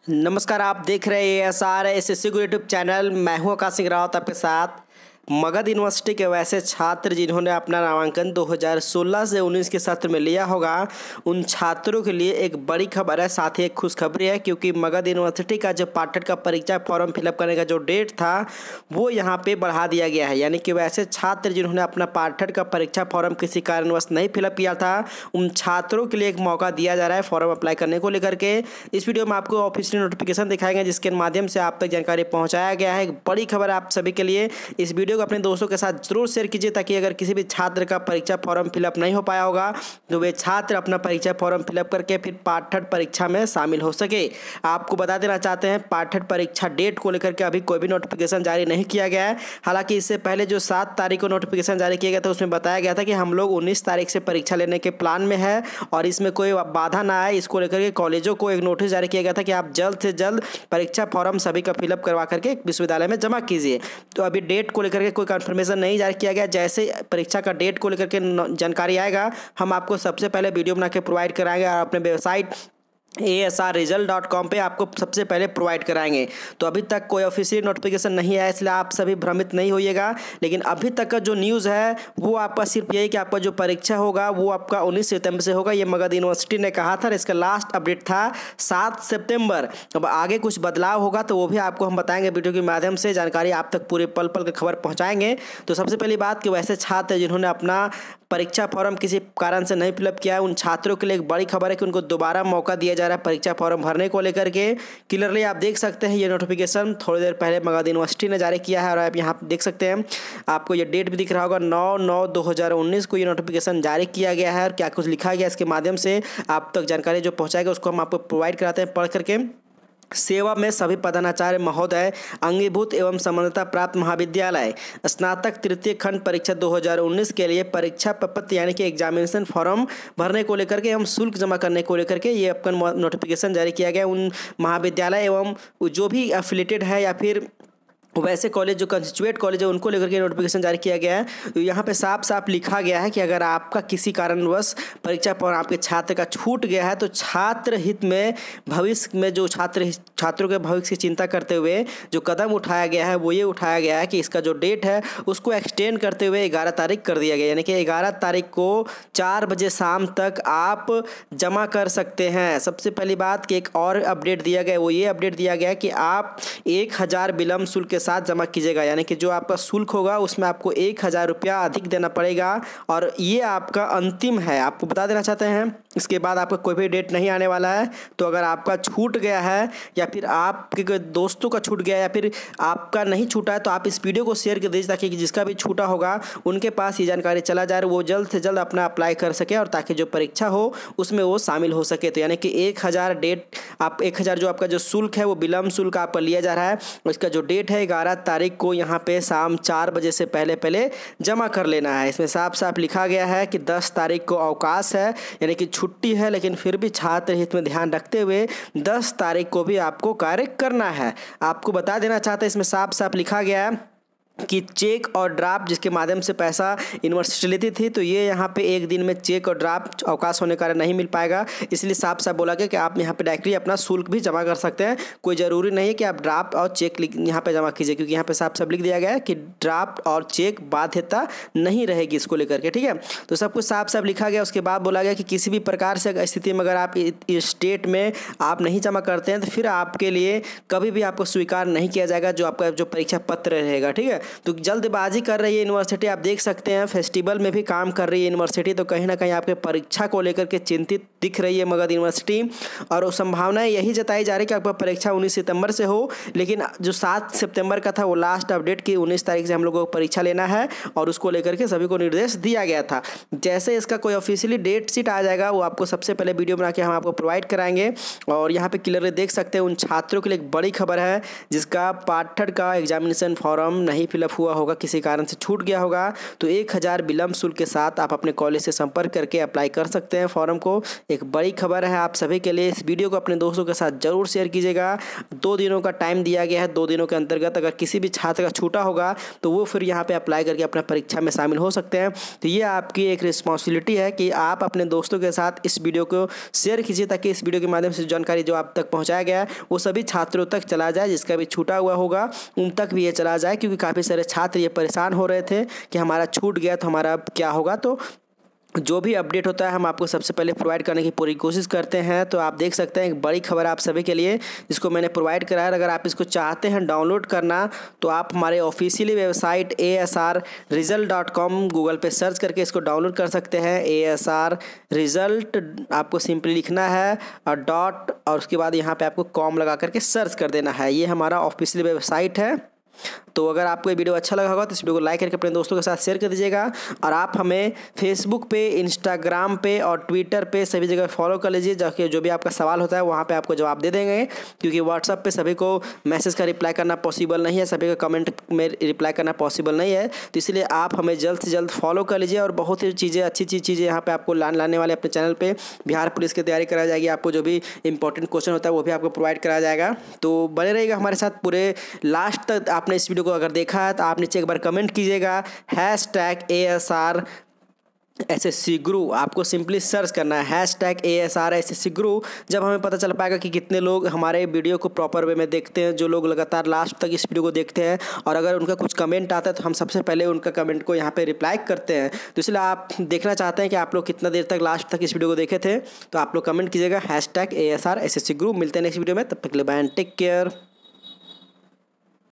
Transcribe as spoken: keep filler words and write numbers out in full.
नमस्कार, आप देख रहे हैं S R S S C को यूट्यूब चैनल। मैं हूं आकाश सिंह रावत आपके साथ। मगध यूनिवर्सिटी के वैसे छात्र जिन्होंने अपना नामांकन दो हज़ार सोलह से उन्नीस के सत्र में लिया होगा, उन छात्रों के लिए एक बड़ी खबर है, साथ ही एक खुशखबरी है, क्योंकि मगध यूनिवर्सिटी का जो पाठ्यक्रम का परीक्षा फॉर्म फिलअप करने का जो डेट था वो यहाँ पे बढ़ा दिया गया है। यानी कि वैसे छात्र जिन्होंने अपना पाठ्यक्रम का परीक्षा फॉर्म किसी कारणवश नहीं फिलअप किया था, उन छात्रों के लिए एक मौका दिया जा रहा है फॉर्म अप्लाई करने को लेकर के। इस वीडियो में आपको ऑफिशियल नोटिफिकेशन दिखाएंगे, जिसके माध्यम से आप तक जानकारी पहुँचाया गया है। एक बड़ी खबर आप सभी के लिए। इस वीडियो को अपने दोस्तों के साथ जरूर शेयर कीजिए, ताकि अगर किसी भी छात्र का परीक्षा फॉर्म फिलअप नहीं हो पाया होगा तो वे छात्र अपना परीक्षा फॉर्म फिलअप करके फिर पाठ्यक्रम परीक्षा में शामिल हो सके। आपको बता देना चाहते हैं, पाठ्यक्रम परीक्षा डेट को लेकर के अभी कोई भी नोटिफिकेशन जारी नहीं किया गया है। हालांकि इससे पहले जो सात तारीख को नोटिफिकेशन जारी किया गया था, उसमें बताया गया था कि हम लोग उन्नीस तारीख से परीक्षा लेने के प्लान में है और इसमें कोई बाधा ना आए, इसको लेकर के कॉलेजों को एक नोटिस जारी किया गया था कि आप जल्द से जल्द परीक्षा फॉर्म सभी का फिलअप करवा करके विश्वविद्यालय में जमा कीजिए। तो अभी डेट को लेकर के कोई कंफर्मेशन नहीं जारी किया गया। जैसे परीक्षा का डेट को लेकर के जानकारी आएगा, हम आपको सबसे पहले वीडियो बना के प्रोवाइड कराएंगे और अपने website A S R result dot com पे आपको सबसे पहले प्रोवाइड कराएंगे। तो अभी तक कोई ऑफिशियल नोटिफिकेशन नहीं आया, इसलिए आप सभी भ्रमित नहीं होइएगा। लेकिन अभी तक का जो न्यूज़ है वो आपका सिर्फ यही कि आपका जो परीक्षा होगा वो आपका उन्नीस सितंबर से होगा। ये मगध यूनिवर्सिटी ने कहा था। इसका लास्ट अपडेट था सात सितंबर। अब आगे कुछ बदलाव होगा तो वो भी आपको हम बताएंगे वीडियो के माध्यम से। जानकारी आप तक पूरे पल पल की खबर पहुँचाएंगे। तो सबसे पहली बात कि वैसे छात्र जिन्होंने अपना परीक्षा फॉर्म किसी कारण से नहीं फिलअप किया है, उन छात्रों के लिए एक बड़ी खबर है कि उनको दोबारा मौका दिया जा रहा है परीक्षा फॉर्म भरने को लेकर के। क्लियरली आप देख सकते हैं, ये नोटिफिकेशन थोड़ी देर पहले मगध यूनिवर्सिटी ने जारी किया है और आप यहाँ देख सकते हैं, आपको ये डेट भी दिख रहा होगा, नौ नौ दो हज़ार उन्नीस को ये नोटिफिकेशन जारी किया गया है। और क्या कुछ लिखा गया इसके माध्यम से आप तक जानकारी जो पहुँचाएगा उसको हम आपको प्रोवाइड कराते हैं पढ़ करके। सेवा में सभी प्रधानाचार्य महोदय, अंगीभूत एवं समानता प्राप्त महाविद्यालय, स्नातक तृतीय खंड परीक्षा दो हज़ार उन्नीस के लिए परीक्षा प्रपत्र यानी कि एग्जामिनेशन फॉर्म भरने को लेकर के एवं शुल्क जमा करने को लेकर के ये आपका नोटिफिकेशन जारी किया गया। उन महाविद्यालय एवं जो भी एफिलेटेड है या फिर वैसे कॉलेज जो कंस्टिट्यूएट कॉलेज है उनको लेकर के नोटिफिकेशन जारी किया गया है। तो यहाँ पे साफ साफ लिखा गया है कि अगर आपका किसी कारणवश परीक्षा पर आपके छात्र का छूट गया है तो छात्र हित में भविष्य में जो छात्र छात्रों के भविष्य की चिंता करते हुए जो कदम उठाया गया है वो ये उठाया गया है कि इसका जो डेट है उसको एक्सटेंड करते हुए ग्यारह तारीख कर दिया गया। यानी कि ग्यारह तारीख को चार बजे शाम तक आप जमा कर सकते हैं। सबसे पहली बात कि एक और अपडेट दिया गया, वो ये अपडेट दिया गया कि आप एक हज़ार विलम्ब शुल्क के साथ जमा कीजिएगा। यानी कि जो आपका शुल्क होगा उसमें आपको एक हज़ार रुपया अधिक देना पड़ेगा और ये आपका अंतिम है। आपको बता देना चाहते हैं, इसके बाद आपका कोई भी डेट नहीं आने वाला है। तो अगर आपका छूट गया है या फिर आपके कोई दोस्तों का छूट गया या फिर आपका नहीं छूटा है तो आप इस वीडियो को शेयर कर दीजिए, ताकि जिसका भी छूटा होगा उनके पास ये जानकारी चला जाए, वो जल्द से जल्द अपना अप्लाई कर सके और ताकि जो परीक्षा हो उसमें वो शामिल हो सके। तो यानी कि एक हज़ार डेट आप एक हज़ार जो आपका जो शुल्क है वो विलम्ब शुल्क आपका लिया जा रहा है। उसका जो डेट है ग्यारह तारीख को यहाँ पे शाम चार बजे से पहले पहले जमा कर लेना है। इसमें साफ साफ लिखा गया है कि दस तारीख को अवकाश है, यानी कि छुट्टी है, लेकिन फिर भी छात्र हित में ध्यान रखते हुए दस तारीख को भी आपको कार्य करना है। आपको बता देना चाहते हैं, इसमें साफ साफ लिखा गया है कि चेक और ड्राफ्ट जिसके माध्यम से पैसा यूनिवर्सिटी लेती थी, तो ये यहाँ पे एक दिन में चेक और ड्राफ्ट अवकाश होने के कारण नहीं मिल पाएगा। इसलिए साफ साफ बोला गया कि आप यहाँ पे डायरेक्टली अपना शुल्क भी जमा कर सकते हैं। कोई ज़रूरी नहीं है कि आप ड्राफ्ट और चेक यहाँ पे जमा कीजिए, क्योंकि यहाँ पे साफ साफ लिख दिया गया है कि ड्राफ्ट और चेक बाध्यता नहीं रहेगी इसको लेकर के। ठीक है, तो सब कुछ साफ साफ लिखा गया। उसके बाद बोला गया कि किसी भी प्रकार से स्थिति में अगर आप इस स्टेट में आप नहीं जमा करते हैं तो फिर आपके लिए कभी भी आपको स्वीकार नहीं किया जाएगा जो आपका जो परीक्षा पत्र रहेगा। ठीक है, तो जल्दबाजी कर रही है यूनिवर्सिटी। आप देख सकते हैं फेस्टिवल में भी काम कर रही है यूनिवर्सिटी, तो कहीं ना कहीं आपके परीक्षा को लेकर के चिंतित दिख रही है मगध यूनिवर्सिटी। और संभावनाएं यही जताई जा रही है कि आपका परीक्षा उन्नीस सितंबर से हो, लेकिन जो सात सितंबर का था वो लास्ट अपडेट की उन्नीस तारीख से हम लोगों को परीक्षा लेना है और उसको लेकर के सभी को निर्देश दिया गया था। जैसे इसका कोई ऑफिशियली डेट शीट आ जाएगा वो आपको सबसे पहले वीडियो बना के हम आपको प्रोवाइड कराएंगे। और यहाँ पे क्लियरली देख सकते हैं उन छात्रों के लिए एक बड़ी खबर है जिसका पाठ्यक्रम का एग्जामिनेशन फॉर्म नहीं फिलअप हुआ होगा, किसी कारण से छूट गया होगा, तो एक हज़ार विलम्ब शुल्क के साथ आप अपने कॉलेज से संपर्क करके अप्लाई कर सकते हैं फॉर्म को। एक बड़ी खबर है आप सभी के लिए। इस वीडियो को अपने दोस्तों के साथ जरूर शेयर कीजिएगा। दो दिनों का टाइम दिया गया है। दो दिनों के अंतर्गत अगर किसी भी छात्र का छूटा होगा तो वो फिर यहाँ पे अप्लाई करके अपना परीक्षा में शामिल हो सकते हैं। तो ये आपकी एक रिस्पॉन्सिबिलिटी है कि आप अपने दोस्तों के साथ इस वीडियो को शेयर कीजिए, ताकि इस वीडियो के माध्यम से जानकारी जो आप तक पहुँचाया गया है वो सभी छात्रों तक चला जाए। जिसका भी छूटा हुआ होगा उन तक भी ये चला जाए, क्योंकि काफ़ी सारे छात्र ये परेशान हो रहे थे कि हमारा छूट गया तो हमारा क्या होगा। तो जो भी अपडेट होता है हम आपको सबसे पहले प्रोवाइड करने की पूरी कोशिश करते हैं। तो आप देख सकते हैं एक बड़ी खबर आप सभी के लिए, जिसको मैंने प्रोवाइड करा है। अगर आप इसको चाहते हैं डाउनलोड करना तो आप हमारे officially website A S R result dot com Google पे सर्च करके इसको डाउनलोड कर सकते हैं। ए एस आर रिजल्ट आपको सिंपली लिखना है और डॉट और उसके बाद यहाँ पर आपको कॉम लगा करके सर्च कर देना है। ये हमारा ऑफिशियली वेबसाइट है। तो अगर आपको ये वीडियो अच्छा लगा होगा तो इस वीडियो को लाइक करके अपने दोस्तों के साथ शेयर कर दीजिएगा। और आप हमें फेसबुक पे, इंस्टाग्राम पे और ट्विटर पे सभी जगह फॉलो कर लीजिए, जाके जो भी आपका सवाल होता है वहाँ पे आपको जवाब दे देंगे। क्योंकि व्हाट्सअप पे सभी को मैसेज का रिप्लाई करना पॉसिबल नहीं है, सभी का कमेंट में रिप्लाई करना पॉसिबल नहीं है। तो इसलिए आप हमें जल्द से जल्द फॉलो कर लीजिए। और बहुत ही चीज़ें, अच्छी अच्छी चीज़ें यहाँ पर आपको लाने वाले अपने चैनल पर। बिहार पुलिस की तैयारी कराई जाएगी, आपको जो भी इंपॉर्टेंट क्वेश्चन होता है वो भी आपको प्रोवाइड कराया जाएगा। तो बने रहिएगा हमारे साथ पूरे लास्ट तक। आपने इस वीडियो को अगर देखा है तो आप नीचे एक बार कमेंट कीजिएगा hashtag A S R S S C Guru. आपको सिंपली सर्च करना है hashtag A S R S S C Guru. जब हमें पता चल पाएगा कि कितने लोग हमारे वीडियो को प्रॉपर वे में देखते हैं, जो लोग लगातार लास्ट तक इस वीडियो को देखते हैं, और अगर उनका कुछ कमेंट आता है तो हम सबसे पहले उनका कमेंट को यहाँ पे रिप्लाई करते हैं। तो इसलिए आप देखना चाहते हैं कि आप लोग कितना देर तक लास्ट तक इस वीडियो को देखे थे, तो आप लोग कमेंट कीजिएगा hashtag A S R S S C Guru. मिलते हैं नेक्स्ट वीडियो में, तब तक के लिए बाय एंड टेक केयर।